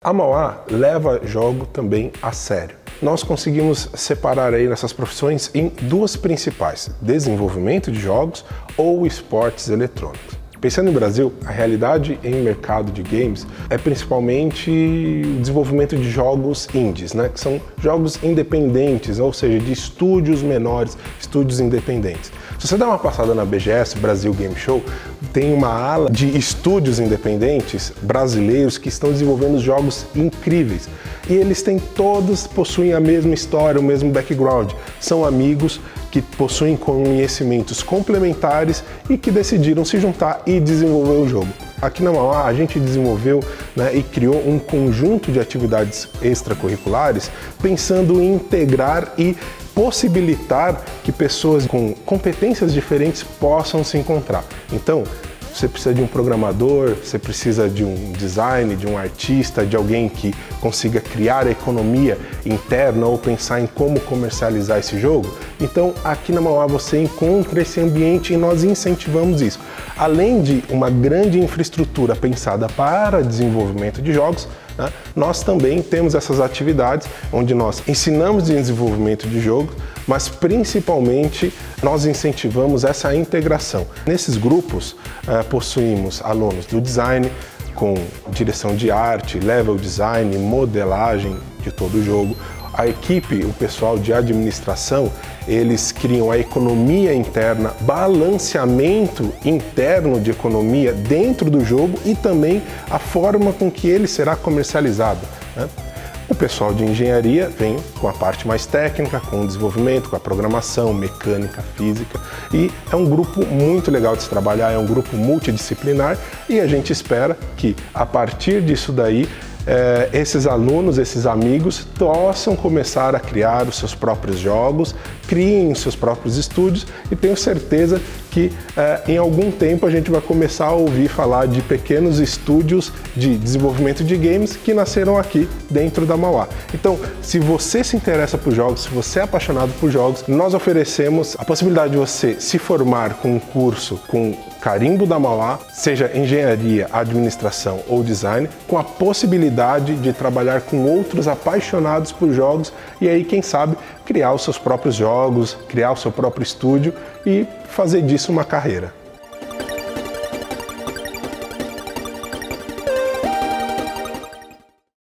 A Mauá leva jogo também a sério. Nós conseguimos separar aí nessas profissões em duas principais: desenvolvimento de jogos ou esportes eletrônicos. Pensando em Brasil, a realidade em mercado de games é principalmente o desenvolvimento de jogos indies, né? Que são jogos independentes, ou seja, de estúdios menores, estúdios independentes. Se você dá uma passada na BGS, Brasil Game Show, tem uma ala de estúdios independentes brasileiros que estão desenvolvendo jogos incríveis. E eles possuem a mesma história, o mesmo background. São amigos que possuem conhecimentos complementares e que decidiram se juntar e desenvolver o jogo. Aqui na Mauá a gente desenvolveu, e criou um conjunto de atividades extracurriculares pensando em integrar e possibilitar que pessoas com competências diferentes possam se encontrar. Então, você precisa de um programador, você precisa de um design, de um artista, de alguém que consiga criar a economia interna ou pensar em como comercializar esse jogo. Então, aqui na Mauá você encontra esse ambiente e nós incentivamos isso. Além de uma grande infraestrutura pensada para desenvolvimento de jogos, nós também temos essas atividades onde nós ensinamos desenvolvimento de jogos, mas principalmente nós incentivamos essa integração. Nesses grupos possuímos alunos do design, com direção de arte, level design, modelagem de todo o jogo. A equipe, o pessoal de administração, eles criam a economia interna, balanceamento interno de economia dentro do jogo e também a forma com que ele será comercializado, O pessoal de engenharia vem com a parte mais técnica, com o desenvolvimento, com a programação, mecânica, física, e é um grupo muito legal de se trabalhar, é um grupo multidisciplinar e a gente espera que a partir disso daí esses alunos, esses amigos possam começar a criar os seus próprios jogos, criem os seus próprios estúdios e tenho certeza que em algum tempo a gente vai começar a ouvir falar de pequenos estúdios de desenvolvimento de games que nasceram aqui dentro da Mauá. Então, se você se interessa por jogos, se você é apaixonado por jogos, nós oferecemos a possibilidade de você se formar com um curso com carimbo da Mauá, seja engenharia, administração ou design, com a possibilidade de trabalhar com outros apaixonados por jogos e aí, quem sabe, criar os seus próprios jogos, criar o seu próprio estúdio e fazer disso uma carreira.